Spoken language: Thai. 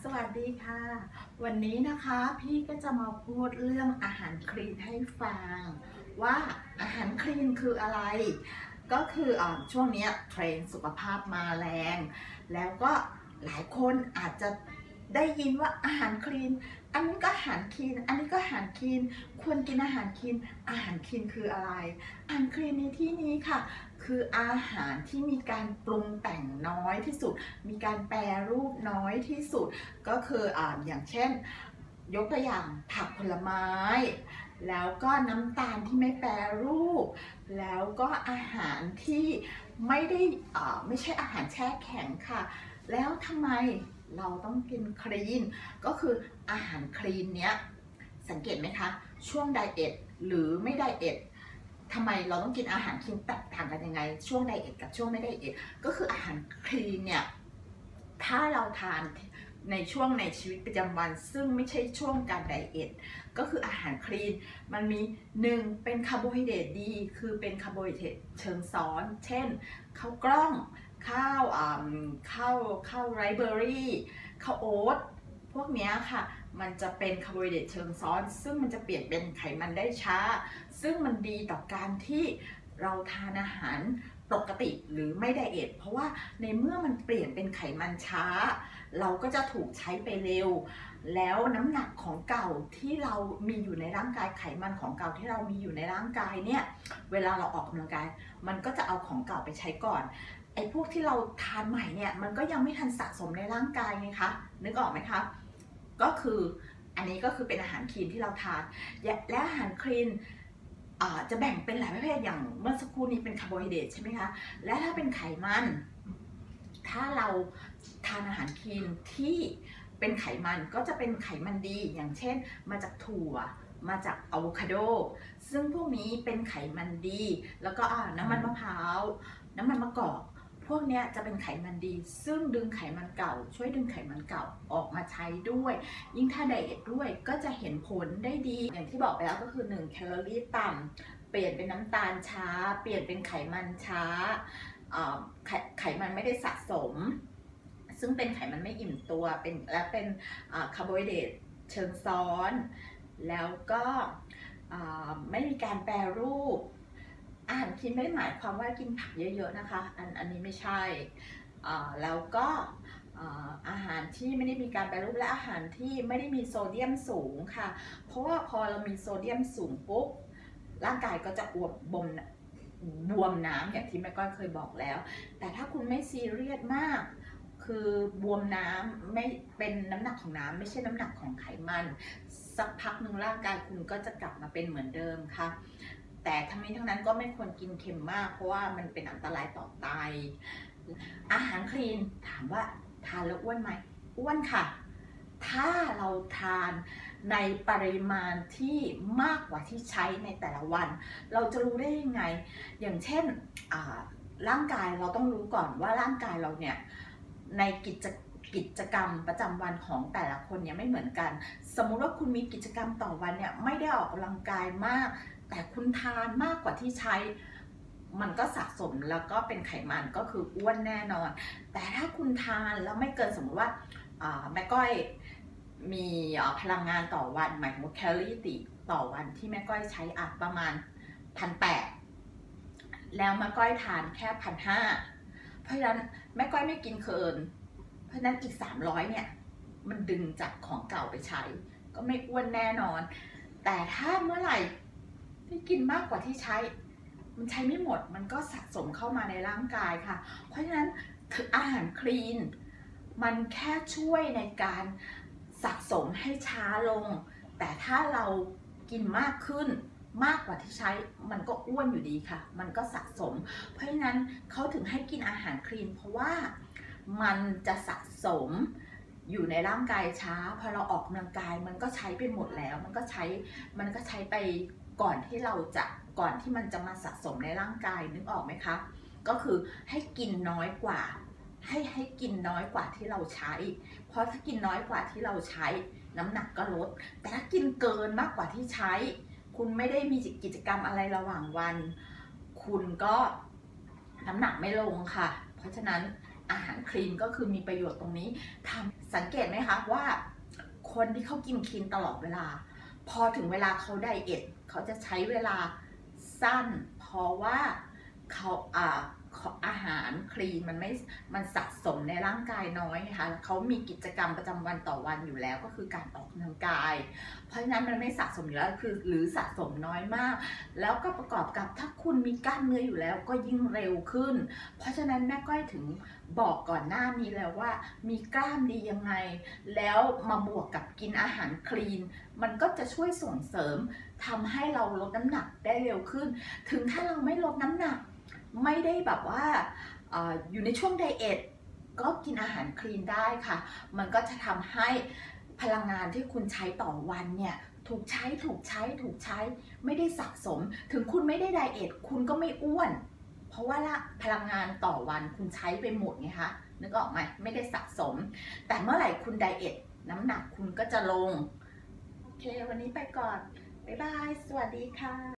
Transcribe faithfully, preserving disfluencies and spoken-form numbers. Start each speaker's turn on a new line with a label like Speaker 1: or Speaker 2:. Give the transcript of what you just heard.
Speaker 1: สวัสดีค่ะวันนี้นะคะพี่ก็จะมาพูดเรื่องอาหารคลีนให้ฟังว่าอาหารคลีนคืออะไรก็คืออช่วงนี้เทรนด์สุขภาพมาแรงแล้วก็หลายคนอาจจะได้ยินว่าอาหารคลีนอันนี้ก็อาหารคลีนอันนี้ก็อาหารคลีนควรกินอาหารคลีนอาหารคลีนคืออะไรอาหารคลีนในที่นี้ค่ะคืออาหารที่มีการปรุงแต่งน้อยที่สุดมีการแปรรูปน้อยที่สุดก็คืออ่าอย่างเช่นยกตัวอย่างผักผลไม้แล้วก็น้ำตาลที่ไม่แปรรูปแล้วก็อาหารที่ไม่ได้อ่าไม่ใช่อาหารแช่แข็งค่ะแล้วทำไมเราต้องกินคลีนก็คืออาหารคลีนเนี้ยสังเกตไหมคะช่วงไดเอทหรือไม่ไดเอททำไมเราต้องกินอาหารคลีนแตกต่างกันยังไงช่วงไดเอทกับช่วงไม่ไดเอทก็คืออาหารคลีนเนี่ยถ้าเราทานในช่วงในชีวิตประจำวันซึ่งไม่ใช่ช่วงการไดเอทก็คืออาหารคลีนมันมีหนึ่งเป็นคาร์โบไฮเดรตดีคือเป็นคาร์โบไฮเดรตเชิงซ้อนเช่นข้าวกล้องข้าวข้าวข้าวไรซ์เบอร์รี่ข้าวโอ๊ตพวกนี้ค่ะมันจะเป็นคาร์โบไฮเดรตเชิงซ้อนซึ่งมันจะเปลี่ยนเป็นไขมันได้ช้าซึ่งมันดีต่อการที่เราทานอาหารปกติหรือไม่ไดเอทเพราะว่าในเมื่อมันเปลี่ยนเป็นไขมันช้าเราก็จะถูกใช้ไปเร็วแล้วน้ำหนักของเก่าที่เรามีอยู่ในร่างกายไขมันของเก่าที่เรามีอยู่ในร่างกายเนี่ยเวลาเราออกกำลังกายมันก็จะเอาของเก่าไปใช้ก่อนไอ้พวกที่เราทานใหม่เนี่ยมันก็ยังไม่ทันสะสมในร่างกายไงคะนึกออกไหมคะก็คืออันนี้ก็คือเป็นอาหารคลีนที่เราทานและอาหารคลีนจะแบ่งเป็นหลายประเภทอย่างเมื่อสักครู่นี้เป็นคาร์โบไฮเดรตใช่ไหมคะและถ้าเป็นไขมันถ้าเราทานอาหารคลีนที่เป็นไขมันก็จะเป็นไขมันดีอย่างเช่นมาจากถั่วมาจากอะโวคาโดซึ่งพวกนี้เป็นไขมันดีแล้วก็น้ำมันมะพร้าวน้ำมันมะกอกพวกนี้จะเป็นไขมันดีซึ่งดึงไขมันเก่าช่วยดึงไขมันเก่าออกมาใช้ด้วยยิ่งถ้าไดเอทด้วยก็จะเห็นผลได้ดีอย่างที่บอกไปแล้วก็คือหนึ่งแคลอรี่ต่ำเปลี่ยนเป็นน้ำตาลช้าเปลี่ยนเป็นไขมันช้าไขไขมันไม่ได้สะสมซึ่งเป็นไขมันไม่อิ่มตัวเป็นและเป็นคาร์โบไฮเดรตเชิงซ้อนแล้วก็ไม่มีการแปรรูปอาหารคลีนไม่ได้หมายความว่ากินผักเยอะๆนะคะอันอันนี้ไม่ใช่แล้วก็อาหารที่ไม่ได้มีการแปรรูปและอาหารที่ไม่ได้มีโซเดียมสูงค่ะเพราะว่าพอเรามีโซเดียมสูงปุ๊บร่างกายก็จะอวบบวมบวมน้ำอย่างที่แม่ก้อยเคยบอกแล้วแต่ถ้าคุณไม่ซีเรียสมากคือบวมน้ำไม่เป็นน้ำหนักของน้ำไม่ใช่น้ำหนักของไขมันสักพักหนึ่งร่างกายคุณก็จะกลับมาเป็นเหมือนเดิมค่ะแต่ทั้งนี้ทั้งนั้นก็ไม่ควรกินเค็มมากเพราะว่ามันเป็นอันตรายต่อไตอาหารคลีนถามว่าทานแล้วอ้วนไหมอ้วนค่ะถ้าเราทานในปริมาณที่มากกว่าที่ใช้ในแต่ละวันเราจะรู้ได้ยังไงอย่างเช่นร่างกายเราต้องรู้ก่อนว่าร่างกายเราเนี่ยในกิจกิจกรรมประจำวันของแต่ละคนเนี่ยไม่เหมือนกันสมมุติว่าคุณมีกิจกรรมต่อวันเนี่ยไม่ได้ออกกำลังกายมากแต่คุณทานมากกว่าที่ใช้มันก็สะสมแล้วก็เป็นไขมันก็คืออ้วนแน่นอนแต่ถ้าคุณทานแล้วไม่เกินสมมติว่าแม่ก้อยมีพลังงานต่อวันหมายถึงแคลอรี่ติต่อวันที่แม่ก้อยใช้อ่ะประมาณพันแปดแล้วแม่ก้อยทานแค่พันห้าเพราะฉะนั้นแม่ก้อยไม่กินเกินเพราะฉะนั้นอีกสามร้อยเนี่ยมันดึงจากของเก่าไปใช้ก็ไม่อ้วนแน่นอนแต่ถ้าเมื่อไหร่ที่กินมากกว่าที่ใช้มันใช้ไม่หมดมันก็สะสมเข้ามาในร่างกายค่ะเพราะฉะนั้นอาหารคลีนมันแค่ช่วยในการสะสมให้ช้าลงแต่ถ้าเรากินมากขึ้นมากกว่าที่ใช้มันก็อ้วนอยู่ดีค่ะมันก็สะสมเพราะฉะนั้นเขาถึงให้กินอาหารคลีนเพราะว่ามันจะสะสมอยู่ในร่างกายช้าพอเราออกกำลังกายมันก็ใช้ไปหมดแล้วมันก็ใช้มันก็ใช้ไปก่อนที่เราจะก่อนที่มันจะมาสะสมในร่างกายนึกออกไหมคะก็คือให้กินน้อยกว่าให้ให้กินน้อยกว่าที่เราใช้เพราะถ้ากินน้อยกว่าที่เราใช้น้ำหนักก็ลดแต่ถ้ากินเกินมากกว่าที่ใช้คุณไม่ได้มีกิจกรรมอะไรระหว่างวันคุณก็น้ำหนักไม่ลงค่ะเพราะฉะนั้นอาหารคลีนก็คือมีประโยชน์ตรงนี้ทำสังเกตไหมคะว่าคนที่เขากินคลีนตลอดเวลาพอถึงเวลาเขาไดเอทเขาจะใช้เวลาสั้นเพราะว่าเขาอ่าอาหารคลีนมันไม่มันสะสมในร่างกายน้อยนะคะเขามีกิจกรรมประจำวันต่อวันอยู่แล้วก็คือการออกกำลังกายเพราะฉะนั้นมันไม่สะสมอยู่แล้วคือหรือสะสมน้อยมากแล้วก็ประกอบกับถ้าคุณมีกล้ามเนื้ออยู่แล้วก็ยิ่งเร็วขึ้นเพราะฉะนั้นแม่ก้อยถึงบอกก่อนหน้านี้แล้วว่ามีกล้ามดียังไงแล้วมาบวกกับกินอาหารคลีนมันก็จะช่วยส่งเสริมทำให้เราลดน้ำหนักได้เร็วขึ้นถึงถ้าเราไม่ลดน้ำหนักไม่ได้แบบว่าออยู่ในช่วงไดเอทก็กินอาหารคลีนได้ค่ะมันก็จะทำให้พลังงานที่คุณใช้ต่อวันเนี่ยถูกใช้ถูกใช้ถูกใช้ไม่ได้สะสมถึงคุณไม่ได้ไดเอทคุณก็ไม่อ้วนเพราะว่าพลังงานต่อวันคุณใช้ไปหมดไงคะนึกออกไหมไม่ได้สะสมแต่เมื่อไหร่คุณไดเอทน้ำหนักคุณก็จะลงโอเควันนี้ไปก่อนบ๊ายบายสวัสดีค่ะ